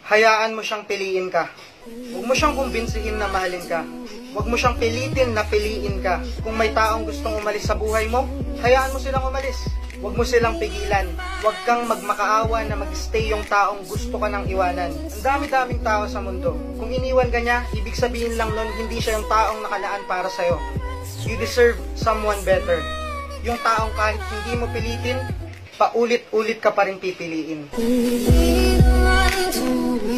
hayaan mo siyang piliin ka. Huwag mo siyang kumbinsihin na mahalin ka. Huwag mo siyang pilitin na piliin ka. Kung may taong gustong umalis sa buhay mo, hayaan mo silang umalis. Huwag mo silang pigilan. Huwag kang magmakaawa na mag-stay yung taong gusto ka nang iwanan. Ang dami-daming tao sa mundo. Kung iniwan ka niya, ibig sabihin lang nun, hindi siya yung taong nakalaan para sa'yo. You deserve someone better. Yung taong kahit hindi mo pilitin, paulit-ulit ka pa rin pipiliin.